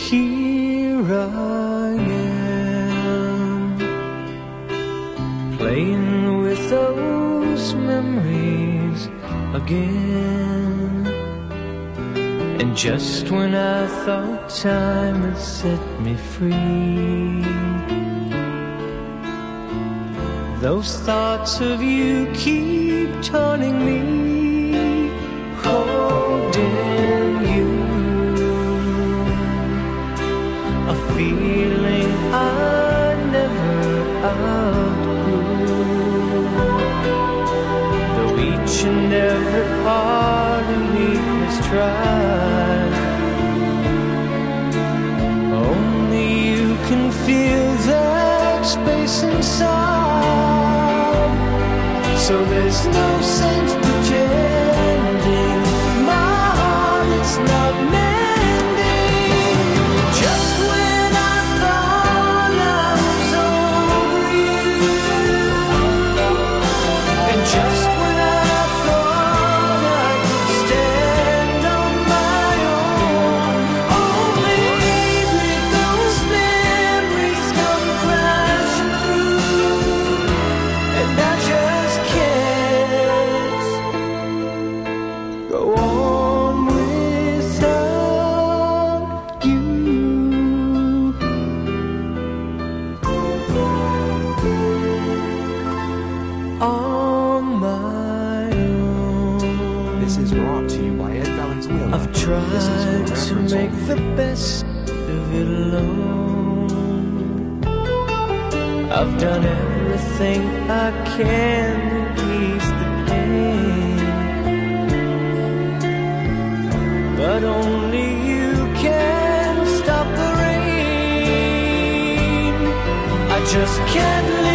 here I am, playing with those memories again. And just when I thought time had set me free, those thoughts of you keep taunting me, holding you, a feeling I never outgrew. Though each and every part of me has tried, only you can feel that space inside. So there's no sense pretending my heart it's not mending. Just when I thought I was over you, and just when I thought I could stand on my own, oh maybe those memories come crashing through, and I just can't go on without you. On my own, This is brought to you by Ed Valenzuela. I've tried to make the best of it alone. I've done everything I can to ease the pain, but only you can stop the rain. I just can't live